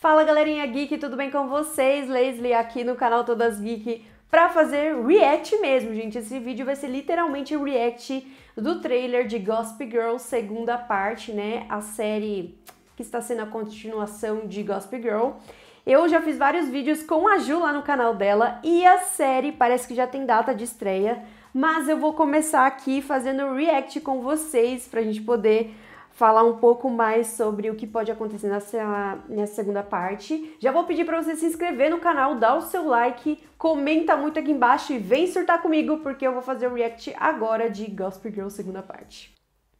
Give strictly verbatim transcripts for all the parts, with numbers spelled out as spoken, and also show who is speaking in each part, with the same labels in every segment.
Speaker 1: Fala galerinha geek, tudo bem com vocês? Leslie aqui no canal Todas Geek pra fazer react mesmo, gente. Esse vídeo vai ser literalmente o react do trailer de Gossip Girl, segunda parte, né? A série que está sendo a continuação de Gossip Girl. Eu já fiz vários vídeos com a Ju lá no canal dela e a série parece que já tem data de estreia, mas eu vou começar aqui fazendo react com vocês pra gente poder falar um pouco mais sobre o que pode acontecer nessa, nessa segunda parte. Já vou pedir para você se inscrever no canal, dar o seu like, comenta muito aqui embaixo e vem surtar comigo, porque eu vou fazer o react agora de Gossip Girl segunda parte.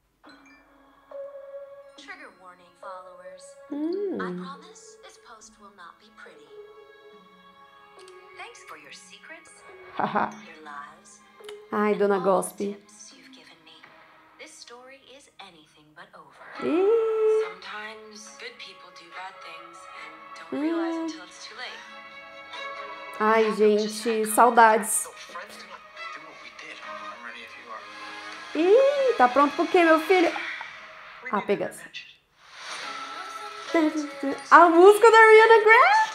Speaker 2: Trigger warning, followers.
Speaker 1: Hum.
Speaker 2: I promise this post will not be pretty. Thanks for your secrets, your lies.
Speaker 1: Ai, Dona Gossip.
Speaker 2: Ih. Sometimes good people do bad things and don't realize
Speaker 1: hum.
Speaker 2: until it's too late.
Speaker 1: Ai, gente, saudades. Ih, tá pronto pro quê, meu filho? Ah, pega. A música da Ariana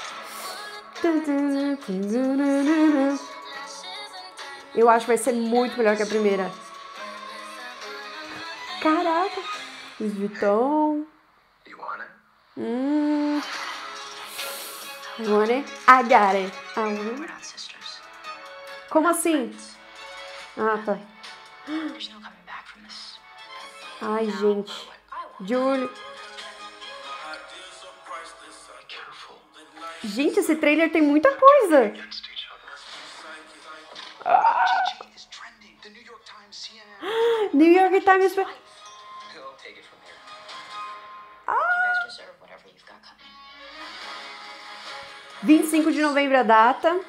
Speaker 1: Grande. Eu acho que vai ser muito melhor que a primeira. Caraca. Louis Vuitton. Hum. I want it. I got it. I want it. Como assim? Ah, tá. Ai, gente. Julie. Gente, esse trailer tem muita coisa. Ah. New York Times. vinte e cinco de novembro a data.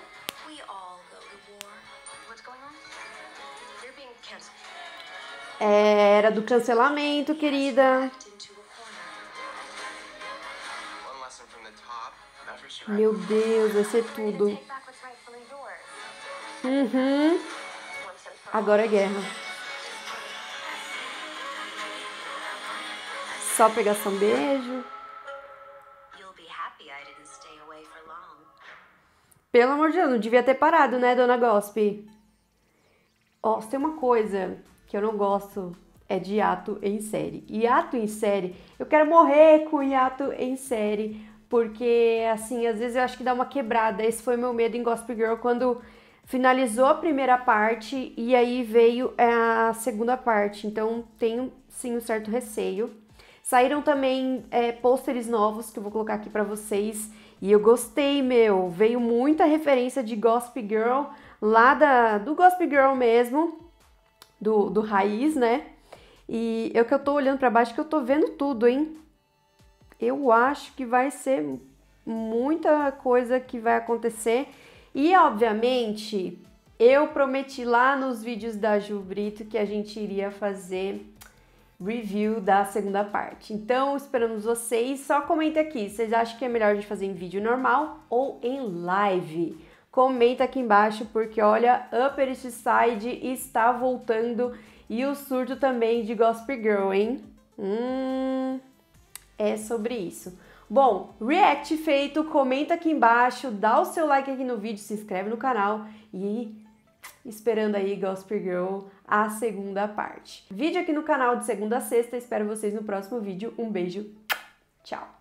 Speaker 1: É, era do cancelamento, querida. Meu Deus, vai ser tudo. Uhum. Agora é guerra. Só pegação, beijo. Pelo amor de Deus, não devia ter parado, né, Dona Gossip? Ó, se tem uma coisa que eu não gosto, é de hiato em série. Hiato em série, eu quero morrer com hiato em série, porque, assim, às vezes eu acho que dá uma quebrada. Esse foi meu medo em Gossip Girl, quando finalizou a primeira parte e aí veio a segunda parte. Então, tenho, sim, um certo receio. Saíram também é, pôsteres novos que eu vou colocar aqui pra vocês. E eu gostei, meu. Veio muita referência de Gossip Girl, lá da, do Gossip Girl mesmo, do, do raiz, né? E eu que eu tô olhando pra baixo que eu tô vendo tudo, hein? Eu acho que vai ser muita coisa que vai acontecer. E, obviamente, eu prometi lá nos vídeos da Ju Brito que a gente iria fazer review da segunda parte. Então, esperamos vocês. Só comenta aqui, vocês acham que é melhor a gente fazer em vídeo normal ou em live? Comenta aqui embaixo, porque olha, Upper East Side está voltando e o surto também de Gossip Girl, hein? Hum, é sobre isso. Bom, react feito, comenta aqui embaixo, dá o seu like aqui no vídeo, se inscreve no canal e esperando aí Gossip Girl, a segunda parte. Vídeo aqui no canal de segunda a sexta, espero vocês no próximo vídeo. Um beijo, tchau!